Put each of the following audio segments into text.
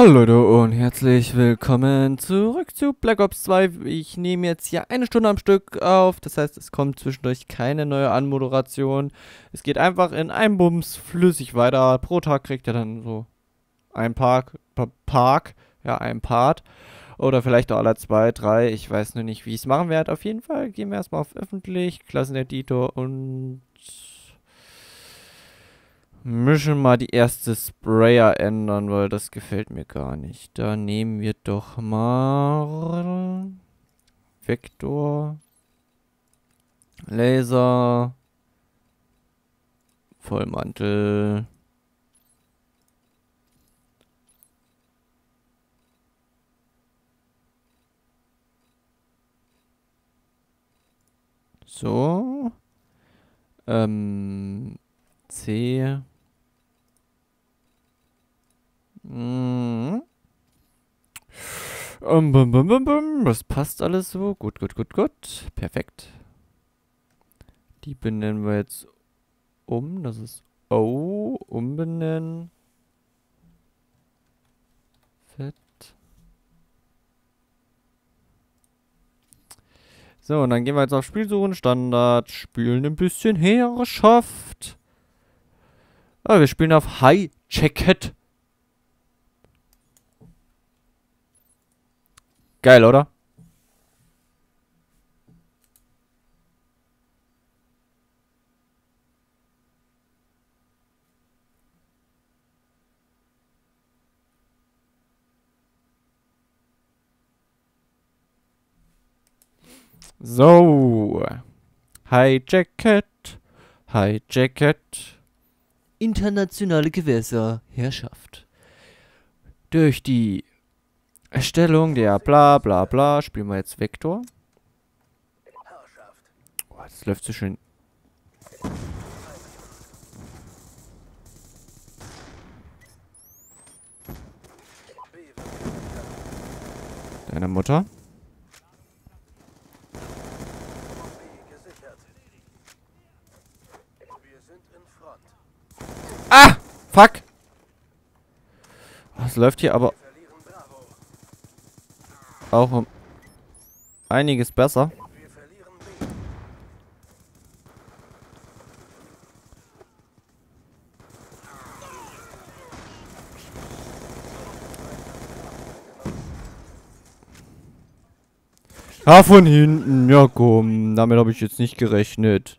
Hallo Leute und herzlich willkommen zurück zu Black Ops 2. Ich nehme jetzt hier eine Stunde am Stück auf, das heißt, es kommt zwischendurch keine neue Anmoderation. Es geht einfach in einem Bums flüssig weiter. Pro Tag kriegt ihr dann so ein ein Part. Oder vielleicht auch alle 2, 3. Ich weiß nur nicht, wie ich es machen werde. Auf jeden Fall gehen wir erstmal auf öffentlich, Klasseneditor und müssen mal die erste Sprayer ändern, weil das gefällt mir gar nicht. Da nehmen wir doch mal Vektor, Laser, Vollmantel. So. C. Mhm. Das passt alles so. Gut, gut, gut, gut. Perfekt. Die benennen wir jetzt um. Das ist O. Umbenennen. Fett. So, und dann gehen wir jetzt auf Spielsuchen. Standard. Spielen ein bisschen Herrschaft. Ah, wir spielen auf High Jacket. Geil, oder? So. High Jacket. High Jacket. Internationale Gewässer. Herrschaft. Durch die Erstellung der bla bla bla spielen wir jetzt Vektor. Oh, das läuft so schön. Deine Mutter. Ah! Fuck! Das läuft hier aber auch um einiges besser. Ah, von hinten. Ja, komm. Damit habe ich jetzt nicht gerechnet.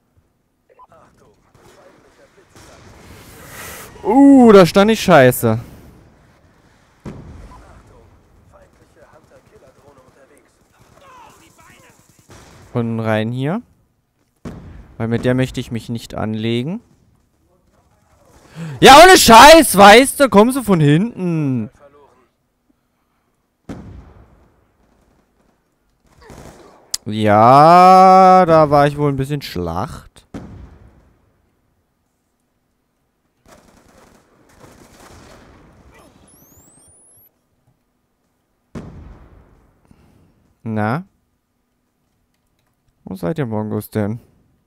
Da stand ich scheiße. Und rein hier. Weil mit der möchte ich mich nicht anlegen. Ja, ohne Scheiß, weißt du? Kommst du von hinten. Ja, da war ich wohl ein bisschen Schlacht. Na? Wo seid ihr, Mongos denn?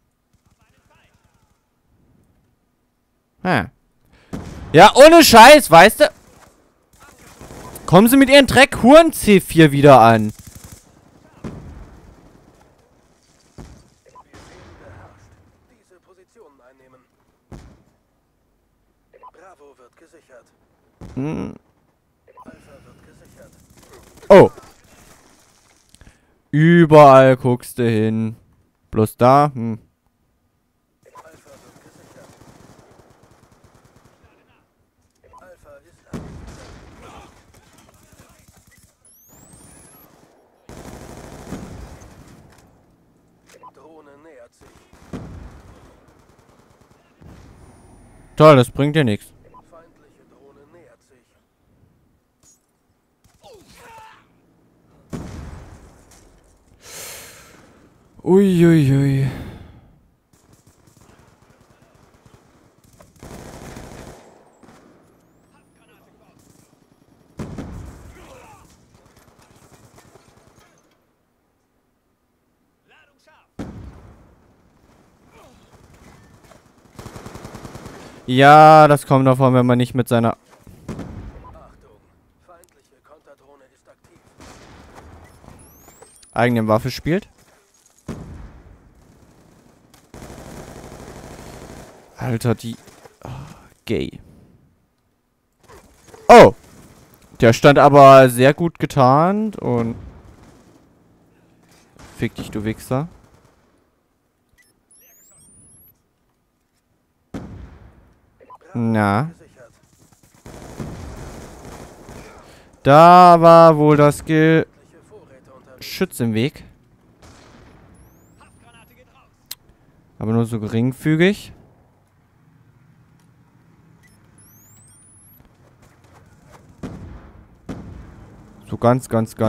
Ha. Ja, ohne Scheiß, weißt du? Kommen sie mit ihren Dreckhuren C4 wieder an. Bravo wird gesichert. Hm. Alpha wird gesichert. Oh. Überall guckst du hin. Bloß da, hm. Alpha wird gesichert. Alpha ist abgesichert. Drohne nähert sich. Toll, das bringt dir nichts. Feindliche Drohne nähert sich. Uiuiui. Ja, das kommt davon, wenn man nicht mit seiner... Achtung, eigenen Waffe spielt. Alter, die... Oh, gay. Oh! Der stand aber sehr gut getarnt und... Fick dich, du Wichser. Na. Da war wohl das Geschütz im Weg. Aber nur so geringfügig. So ganz.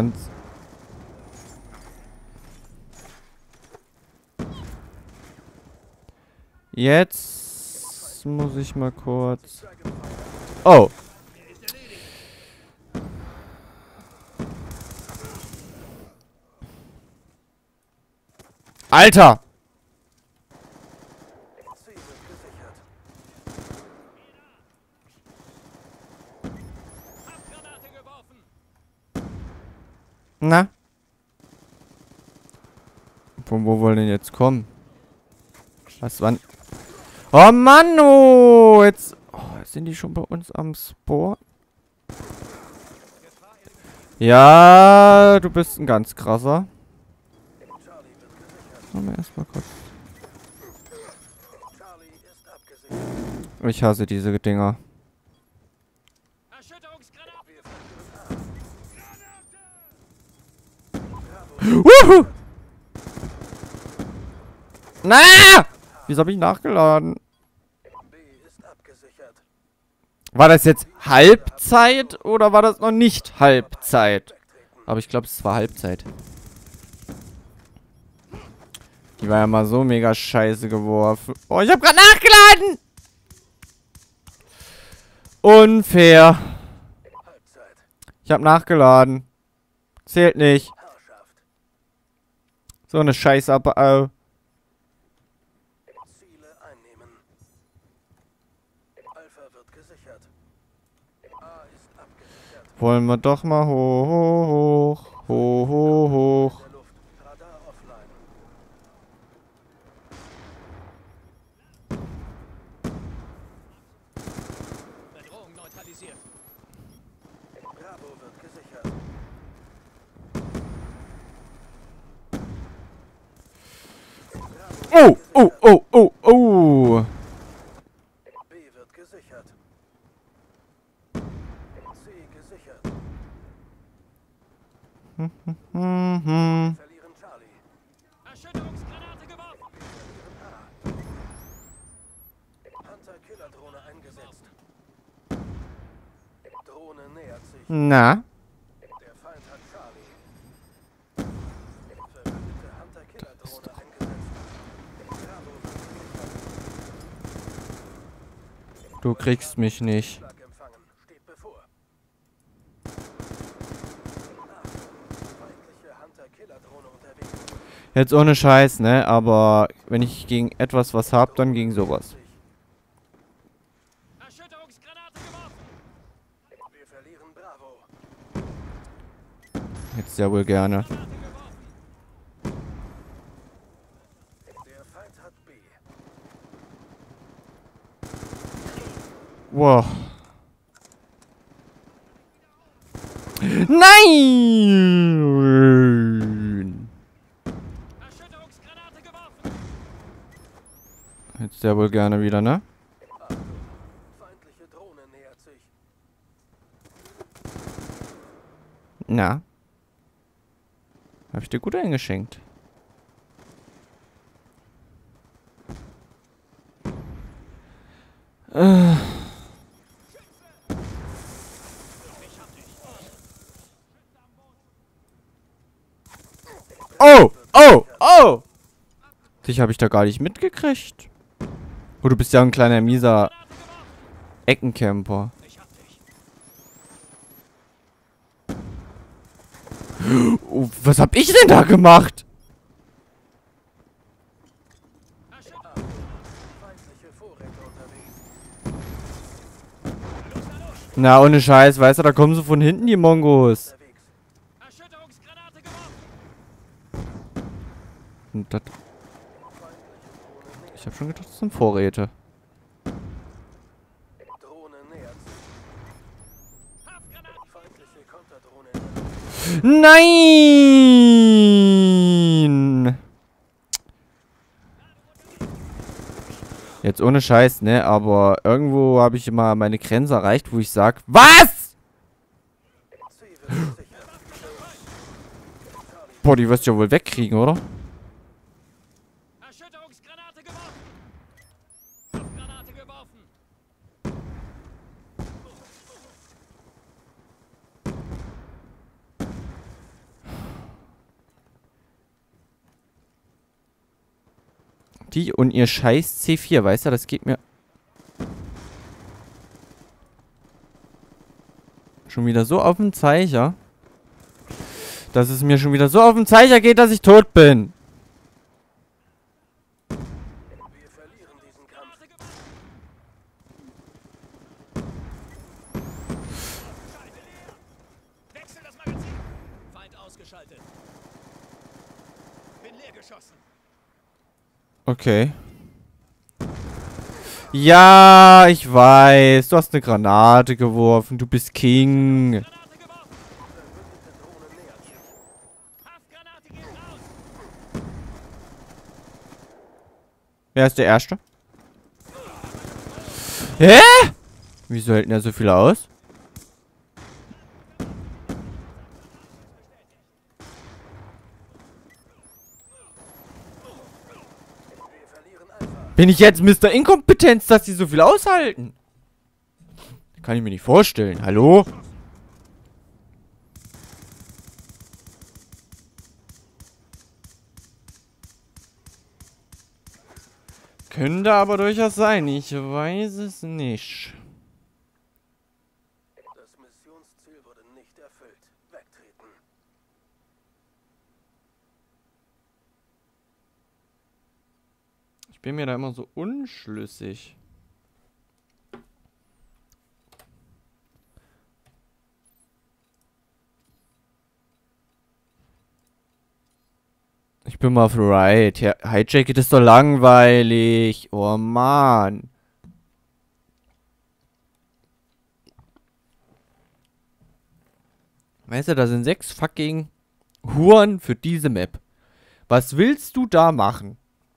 Jetzt muss ich mal kurz... Oh. Alter! Na? Von wo wollen denn jetzt kommen? Was wann? Oh Mann, oh! Jetzt sind die schon bei uns am Spawn. Ja, du bist ein ganz krasser. Machen wir erstmal kurz. Ich hasse diese Dinger. Wuhu! Na! Wieso habe ich nachgeladen? War das jetzt Halbzeit oder war das noch nicht Halbzeit? Aber ich glaube, es war Halbzeit. Die war ja mal so mega scheiße geworfen. Oh, ich habe gerade nachgeladen! Unfair. Ich habe nachgeladen. Zählt nicht. So eine Scheiße. Ziele einnehmen. Alpha wird gesichert. A ist abgesichert. Wollen wir doch mal hoch. Hoch. Der Luft. Radar offline. Bedrohung neutralisiert. Bravo wird gesichert. Oh. B wird gesichert. C gesichert. Mhm. Verlieren Charlie. Erschütterungsgranate geworfen. Verlieren A. Hunter-Killer-Drohne eingesetzt. Drohne nähert sich. Na? Der Feind hat Charlie. Verbündete Hunter-Killer-Drohne eingesetzt. Bravo wird gesichert. Du kriegst mich nicht. Schlag empfangen. Steht bevor. Feindliche Hunter-Killer-Drohne unterwegs. Jetzt ohne Scheiß, ne? Aber wenn ich gegen etwas was hab, dann gegen sowas. Erschütterungsgranate geworfen. Wir verlieren Bravo. Jetzt ja wohl gerne. Granate geworfen. Der Feind hat B. Wow. Nein! Erschütterungsgranate geworfen. Jetzt ja wohl gerne wieder, ne? Achtung, feindliche Drohne nähert sich. Na? Hab ich dir gut eingeschenkt. Oh! Dich habe ich da gar nicht mitgekriegt. Oh, du bist ja ein kleiner mieser Eckencamper. Ich hab dich. Oh, was hab ich denn da gemacht? Feindliche Vorräte unterwegs. Na, ohne Scheiß, weißt du, da kommen so von hinten die Mongos. Unterwegs. Erschütterungsgranate geworfen. Und das... Ich habe schon gedacht, das sind Vorräte. Drohne nähert sich. Haftgranate! Feindliche Konterdrohne nähert Nein! Jetzt ohne Scheiß, ne? Aber irgendwo habe ich immer meine Grenze erreicht, wo ich sag, was? sich. Ziel wird sicher. Boah, die wirst du ja wohl wegkriegen, oder? Erschütterungsgranate geworfen! Haftgranate geworfen! Die und ihr scheiß C4, weißt du, das geht mir schon wieder so auf den Zeiger, dass es mir schon wieder so auf den Zeiger geht, dass ich tot bin. Wir verlieren diesen Kampf. Granate geworfen! Wechsel das Magazin! Feind ausgeschaltet. Bin leer geschossen. Okay. Ja, ich weiß. Du hast eine Granate geworfen. Du bist King. Granate geworfen! Verbündete Drohne nähert sich. Haftgranate geht raus! Wer ist der Erste? Hä? Wieso hält denn er so viel aus? Wir verlieren Alpha. Bin ich jetzt Mr. Inkompetenz, dass die so viel aushalten? Kann ich mir nicht vorstellen. Hallo? Könnte aber durchaus sein. Ich weiß es nicht. Das Missionsziel wurde nicht erfüllt. Wegtreten. Ich bin mir da immer so unschlüssig. Ich bin mal auf Right. Ja, Hijacket ist doch langweilig. Oh Mann. Weißt du, da sind 6 fucking Huren für diese Map. Was willst du da machen?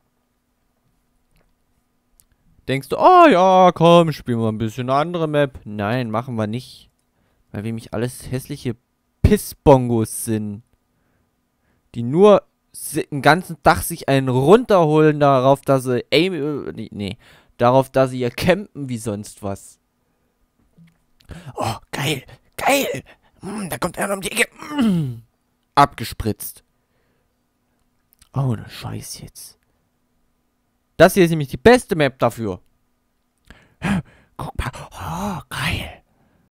Denkst du, oh ja, komm, spielen wir ein bisschen eine andere Map. Nein, machen wir nicht. Weil wir nämlich alles hässliche Pissbongos sind. Die nur den ganzen Tag sich einen runterholen darauf, dass sie darauf, dass sie hier campen wie sonst was. Oh, geil, geil. Da kommt einer um die Ecke. Abgespritzt. Oh, ne Scheiß jetzt. Das hier ist nämlich die beste Map dafür.